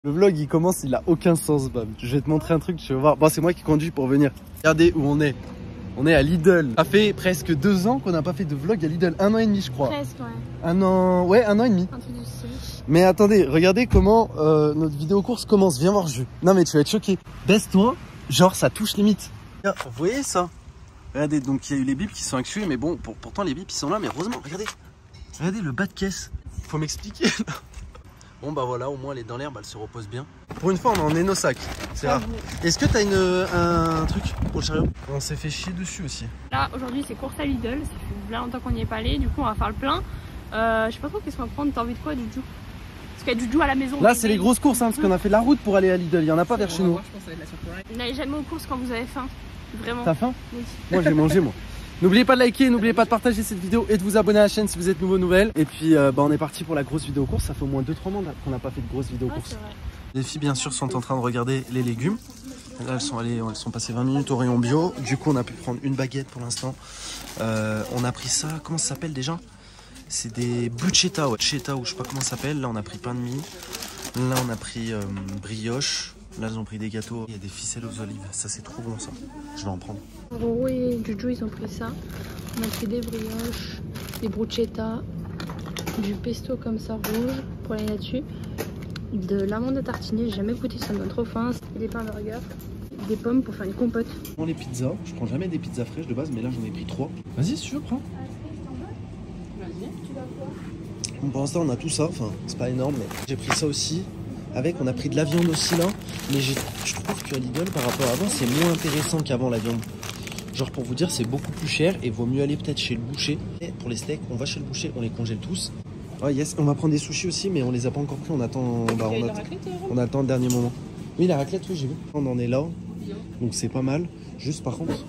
Le vlog il commence, il a aucun sens, Bam. Je vais te montrer un truc, tu vas voir. Bon, c'est moi qui conduis pour venir. Regardez où on est. On est à Lidl. Ça fait presque 2 ans qu'on n'a pas fait de vlog à Lidl. 1 an et demi, je crois. Presque, ouais. 1 an, ouais, 1 an et demi. Un truc du style. Mais attendez, regardez comment notre vidéo course commence. Viens voir le jeu. Non, mais tu vas être choqué. Baisse-toi, genre ça touche limite. Vous voyez ça? Regardez, donc il y a eu les bips qui sont actués, mais bon, pourtant les bips ils sont là, mais heureusement, regardez. Regardez le bas de caisse. Faut m'expliquer. Bon bah voilà, au moins elle est dans l'herbe, elle se repose bien. Pour une fois on est en énosac, c'est rare. Est-ce que t'as un truc pour le chariot? On s'est fait chier dessus aussi. Là aujourd'hui c'est course à Lidl, ça fait bien longtemps qu'on n'y est pas allé, du coup on va faire le plein. Je sais pas trop qu'est-ce qu'on va prendre, t'as envie de quoi Juju? Parce qu'il y a Juju à la maison. Là c'est les grosses courses, hein, parce qu'on a fait la route pour aller à Lidl, il y en a pas vers chez nous. N'allez jamais aux courses quand vous avez faim, vraiment. T'as faim? Oui. Moi j'ai mangé moi. N'oubliez pas de liker, n'oubliez pas de partager cette vidéo et de vous abonner à la chaîne si vous êtes nouveau nouvelle. Et puis bah, on est parti pour la grosse vidéo course. Ça fait au moins 2-3 mois qu'on n'a pas fait de grosse vidéo course. Les filles bien sûr sont en train de regarder les légumes. Là elles sont passées 20 minutes au rayon bio. Du coup on a pu prendre une baguette pour l'instant. On a pris ça, comment ça s'appelle déjà? C'est des bruschetta, ouais. Bruschetta ou je sais pas comment ça s'appelle. Là on a pris pain de mie. Là on a pris brioche. Là ils ont pris des gâteaux. Il y a des ficelles aux olives. Ça c'est trop bon ça. Je vais en prendre. Roro et Juju ils ont pris ça. On a pris des brioches, des bruschetta, du pesto comme ça rouge pour aller là-dessus, de l'amande à tartiner, j'ai jamais goûté, ça me donne trop faim, et des pains burgers, des pommes pour faire une compote. Pour les pizzas, je prends jamais des pizzas fraîches de base, mais là j'en ai pris 3. Vas-y si tu veux, prends. Vas-y, tu vas quoi? Bon, pour l'instant on a tout ça, enfin c'est pas énorme, mais j'ai pris ça aussi. Avec, on a pris de la viande aussi là, mais je trouve qu'à Lidl par rapport à avant c'est moins intéressant qu'avant la viande. Genre pour vous dire c'est beaucoup plus cher et vaut mieux aller peut-être chez le boucher. Et pour les steaks on va chez le boucher, on les congèle tous. Oh yes, on va prendre des sushis aussi mais on les a pas encore pris, on attend, bah, on attend le dernier moment. Oui la raclette, oui j'ai vu. On en est là, donc c'est pas mal. Juste par contre,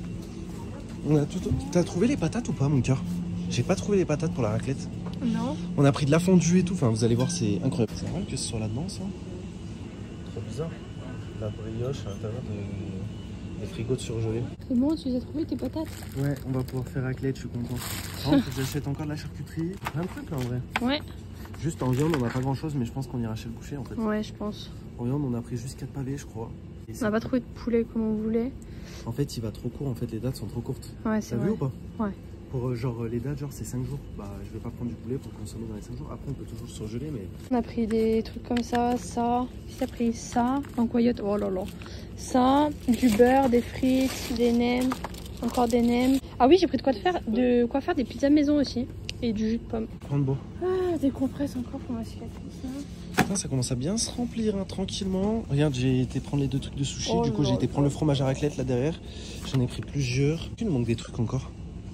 on a tout... T'as trouvé les patates ou pas mon cœur? J'ai pas trouvé les patates pour la raclette. Non. On a pris de la fondue et tout, enfin vous allez voir c'est incroyable. C'est vrai que ce soit là-dedans ça. Trop bizarre. La brioche à l'intérieur des frigos de surgelés. C'est bon, tu les as trouvé tes patates? Ouais, on va pouvoir faire raclette, je suis content. Par contre, j'achète encore de la charcuterie. Plein de trucs là en vrai. Ouais. Juste en viande, on n'a pas grand chose, mais je pense qu'on ira chez le boucher en fait. Ouais, je pense. En viande, on a pris juste 4 pavés, je crois. On n'a pas trouvé de poulet comme on voulait. En fait, il va trop court, en fait, les dates sont trop courtes. Ouais, c'est vrai. T'as vu ou pas? Ouais. Pour genre les dates, genre c'est 5 jours. Bah, je vais pas prendre du poulet pour consommer dans les 5 jours. Après, on peut toujours surgeler, mais. On a pris des trucs comme ça, ça. Qui a pris ça? En coyote. Oh là là. Ça, du beurre, des frites, des nems, encore des nems. Ah oui, j'ai pris de quoi faire des pizzas maison aussi. Et du jus de pomme. Prendre beau. Ah, des compresses encore pour ma cicatrice. Putain, ça commence à bien se remplir hein, tranquillement. Regarde, j'ai été prendre les 2 trucs de sushi. Oh du coup, là j'ai été là. prendre le fromage à raclette là derrière. J'en ai pris plusieurs. Il me manque des trucs encore.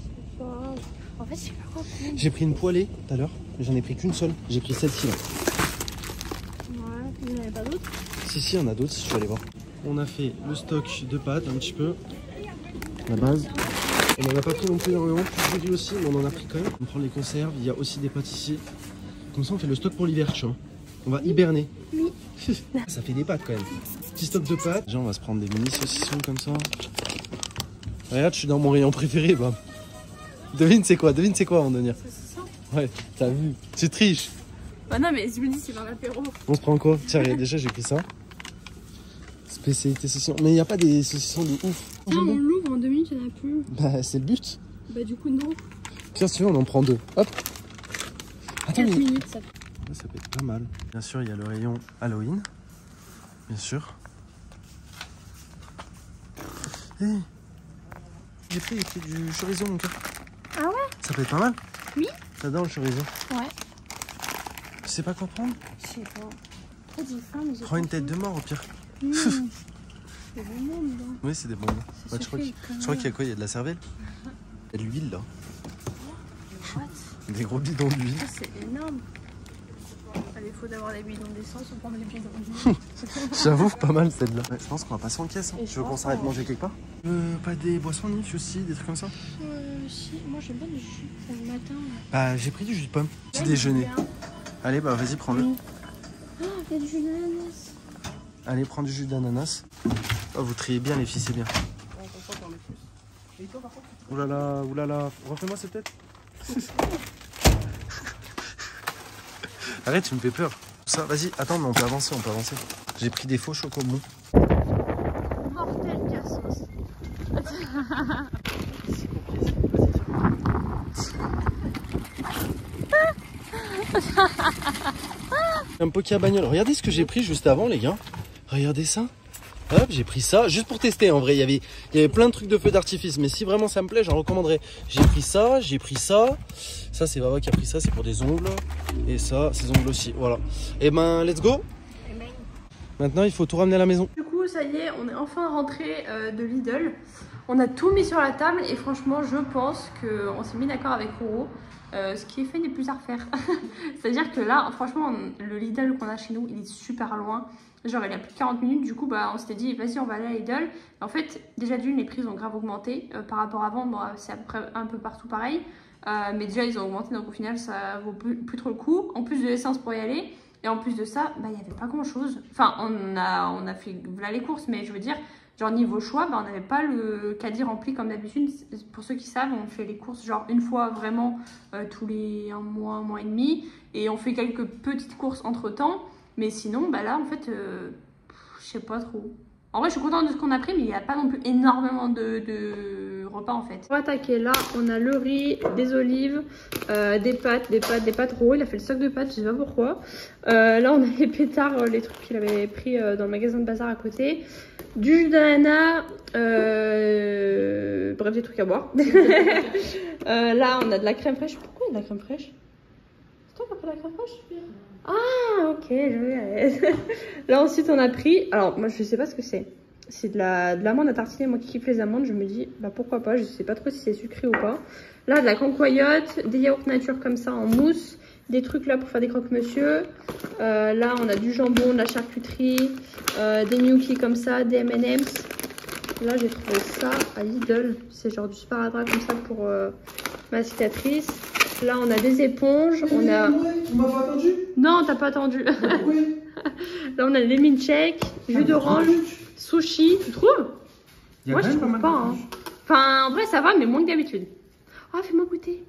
En fait, j'ai pas compris. J'ai pris une poêlée tout à l'heure, mais j'en ai pris qu'une seule. J'ai pris celle-ci là. Ouais, il n'y en avait pas d'autres? Si, il y en a d'autres, si je vais aller voir. On a fait le stock de pâtes un petit peu. La base. On n'en a pas pris non plus énormément, plus de riz aussi, mais on en a pris quand même. On prend les conserves, il y a aussi des pâtes ici. Comme ça, on fait le stock pour l'hiver, tu vois. On va hiberner. Oui. Ça fait des pâtes quand même. Petit stock de pâtes. Déjà, on va se prendre des mini saucissons comme ça. Regarde, je suis dans mon rayon préféré, bah. Devine c'est quoi on va dire. Ouais, t'as vu. Tu triches. Bah non, mais je me dis, c'est vers l'apéro. On se prend quoi? Tiens, déjà j'ai pris ça. Spécialité saucisson. Mais il n'y a pas des saucissons de ouf. Non, on l'ouvre en 2 minutes, il n'y en a plus. Bah, c'est le but. Bah, du coup, non. Tiens, si tu veux, on en prend 2. Hop. Attends, 4 minutes, ça. Ouais, ça peut être pas mal. Bien sûr, il y a le rayon Halloween. Bien sûr. Hé, j'ai pris du chorizo, mon cœur. Ah ouais? Ça peut être pas mal. Oui. T'adores le chorizo. Ouais. Tu sais pas quoi prendre? Je sais pas. Trop j'ai faim, mais j'ai Prends une tête de mort au pire. C'est bon, dedans. Oui, c'est des bonbons. Ouais, je crois qu'il y a quoi? Il y a de la cervelle? Il y a de l'huile là. What? Des gros bidons d'huile. Ça, c'est énorme. À défaut d'avoir les bidons d'essence, on prend des bidons d'huile. J'avoue, pas mal celle-là. Ouais, je pense qu'on va passer en caisse. Hein. Et Tu veux qu'on s'arrête manger quelque part? Pas des boissons nif aussi, des trucs comme ça? Si, moi j'aime bien le jus le matin. Bah, j'ai pris du jus de pomme. Petit Ouais, déjeuner. bien. Allez, bah vas-y, prends-le. Oh, il y a du jus d'ananas. Allez, prends du jus d'ananas. Oh, vous triez bien les filles, c'est bien. Oulala, oulala. Refais-moi cette tête. Arrête, tu me fais peur. Ça, vas-y, attends, mais on peut avancer, on peut avancer. J'ai pris des faux chocobons. Mortel cassos. Un poké à bagnole. Regardez ce que j'ai pris juste avant, les gars. Regardez ça. Hop, j'ai pris ça juste pour tester. En vrai, il y avait plein de trucs de feux d'artifice. Mais si vraiment ça me plaît, j'en recommanderais. J'ai pris ça, j'ai pris ça. Ça, c'est Baba qui a pris ça, c'est pour des ongles. Et ça, ces ongles aussi. Voilà. Et ben, let's go. Maintenant, il faut tout ramener à la maison. Du coup, ça y est, on est enfin rentré de Lidl. On a tout mis sur la table et franchement, je pense qu'on s'est mis d'accord avec Roro. Ce qui est fait n'est plus à refaire. C'est-à-dire que là, franchement, le Lidl qu'on a chez nous, il est super loin. Genre, il y a plus de 40 minutes. Du coup, bah, on s'était dit, vas-y, on va aller à Lidl. En fait, déjà d'une, les prix ont grave augmenté par rapport à avant. Bon, c'est à peu près un peu partout pareil. Mais déjà, ils ont augmenté. Donc, au final, ça vaut plus trop le coup. En plus de l'essence pour y aller. Et en plus de ça, bah, il n'y avait pas grand-chose. Enfin, on a fait là, les courses. Mais je veux dire, genre niveau choix, bah, on n'avait pas le caddie rempli comme d'habitude. Pour ceux qui savent, on fait les courses genre une fois vraiment tous les un mois et demi. Et on fait quelques petites courses entre-temps. Mais sinon, bah là, en fait, je sais pas trop. En vrai, je suis contente de ce qu'on a pris, mais il n'y a pas non plus énormément de repas, en fait. Pour attaquer, là, on a le riz, des olives, des pâtes. Roro, il a fait le stock de pâtes, je sais pas pourquoi. Là, on a les pétards, les trucs qu'il avait pris dans le magasin de bazar à côté. Du jus d'ananas, bref, des trucs à boire. Là, on a de la crème fraîche. Pourquoi il y a de la crème fraîche? C'est toi qui as pris de la crème fraîche? Ah, ok, je vais. Là, ensuite, on a pris. Alors, moi, je sais pas ce que c'est. C'est de l'amande à tartiner. Moi qui kiffe les amandes, je me dis, bah pourquoi pas. Je sais pas trop si c'est sucré ou pas. Là, de la cancoyote, des yaourts nature comme ça en mousse, des trucs là pour faire des croque-monsieur. Là, on a du jambon, de la charcuterie, des gnocchis comme ça, des M&M's. Là, j'ai trouvé ça à Lidl. C'est genre du sparadrap comme ça pour ma cicatrice. Là, on a des éponges. On a... Tu m'as pas attendu? Non, t'as pas attendu. Oui. Là, on a des milkshakes, jus d'orange, sushi. Tu trouves? Moi, je trouve pas. Hein. Enfin, en vrai, ça va, mais moins que d'habitude. Oh, fais-moi goûter.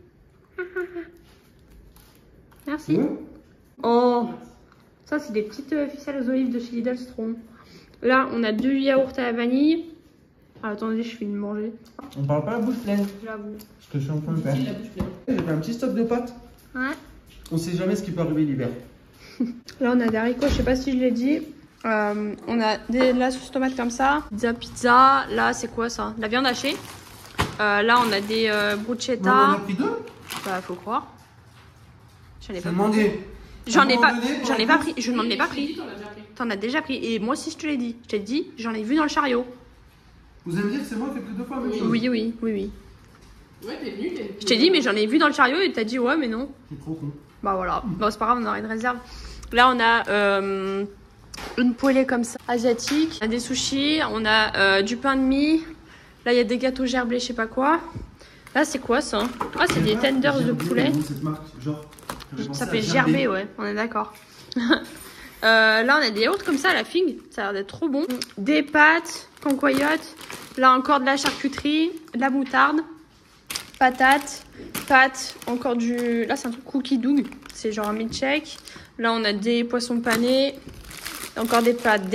Merci. Mmh. Oh, ça, c'est des petites ficelles aux olives de chez Lidl Strong. Là, on a du yaourt à la vanille. Ah, attendez, je finis de manger. On parle pas la bouche pleine. J'avoue. Ce que je suis en train de faire. J'ai fait un petit stock de pâtes. Ouais. On sait jamais ce qui peut arriver l'hiver. Là, on a des haricots, je sais pas si je l'ai dit. On a de la sauce tomate comme ça. Pizza. Là, c'est quoi ça? De la viande hachée. Là, on a des bruschetta. On en a pris deux? Bah, faut croire. J'en ai pas demandé. J'en ai pas pris. Je n'en ai pas pris. T'en as déjà pris. Et moi aussi, je te l'ai dit. Je t'ai dit, j'en ai vu dans le chariot. Vous allez me dire que c'est moi qui ai pris deux fois la même chose? Oui. Ouais, t'es venu. Je t'ai dit, mais j'en ai vu dans le chariot et t'as dit ouais, mais non. Je suis trop con. Bah voilà. Bon, c'est pas grave, on aura une réserve. Là, on a une poêlée comme ça, asiatique. On a des sushis, on a du pain de mie. Là, il y a des gâteaux gerblés, je sais pas quoi. Là, c'est quoi ça? Ah, c'est des tenders de poulet. Cette marque, genre, ça fait gerber, ouais, on est d'accord. Là, on a des yaourts comme ça à la figue. Ça a l'air d'être trop bon. Des pâtes, cancoyotes. Là, encore de la charcuterie, de la moutarde, patates, pâtes, encore du... Là, c'est un truc cookie dough. C'est genre un milkshake. Là, on a des poissons panés. Encore des pâtes,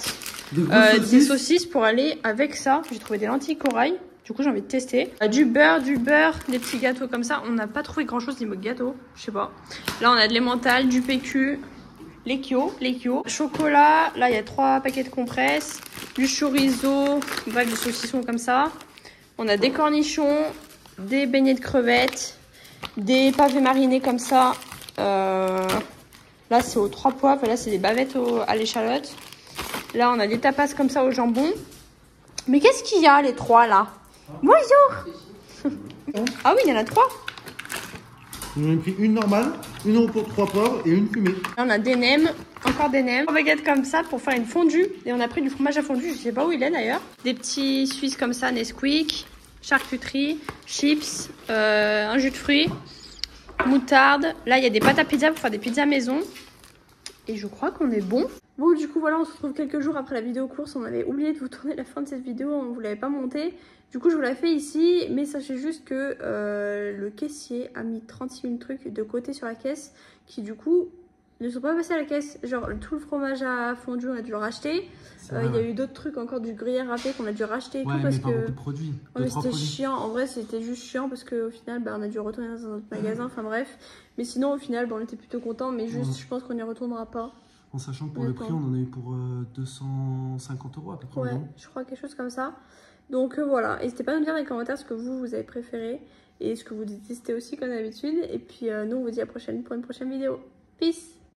des saucisses pour aller avec ça. J'ai trouvé des lentilles corail. Du coup, j'ai envie de tester. Du beurre, des petits gâteaux comme ça. On n'a pas trouvé grand-chose niveau gâteau. Je sais pas. Là, on a de l'emmental, du PQ, les kyo. Chocolat. Là, il y a 3 paquets de compresses. Du chorizo. Bref, du saucisson comme ça. On a des cornichons, des beignets de crevettes, des pavés marinés comme ça. Là, c'est aux 3 poivres. Là, c'est des bavettes à l'échalote. Là, on a des tapas comme ça au jambon. Mais qu'est-ce qu'il y a, les 3 là? Bonjour. Ah oui, il y en a 3. J'en ai pris une normale, une euro pour 3 poivres et une fumée. Là, on a des nems, encore des nems. 3 baguettes comme ça pour faire une fondue. Et on a pris du fromage à fondu, je sais pas où il est d'ailleurs. Des petits Suisses comme ça, Nesquik, charcuterie, chips, un jus de fruits, moutarde. Là, il y a des pâtes à pizza pour faire des pizzas maison. Et je crois qu'on est bon. Bon, du coup, voilà, on se retrouve quelques jours après la vidéo course. On avait oublié de vous tourner la fin de cette vidéo, on ne vous l'avait pas montée. Du coup, je vous la fais ici, mais sachez juste que le caissier a mis 36 000 trucs de côté sur la caisse qui, du coup, ne sont pas passés à la caisse. Genre tout le fromage à fondu, on a dû le racheter. Il y a eu d'autres trucs encore, du gruyère râpé qu'on a dû racheter et ouais, tout parce mais pas que beaucoup de produits. ouais, c'était chiant. En vrai, c'était juste chiant parce qu'au final, bah, on a dû retourner dans un autre magasin. Enfin bref. Mais sinon, au final, bah, on était plutôt contents. Mais juste, je pense qu'on n'y retournera pas. En sachant que pour le prix, on en a eu pour 250 € à peu près. Ouais, je crois quelque chose comme ça. Donc voilà. N'hésitez pas à nous dire dans les commentaires ce que vous avez préféré et ce que vous détestez aussi comme d'habitude. Et puis nous, on vous dit à la prochaine pour une prochaine vidéo. Peace!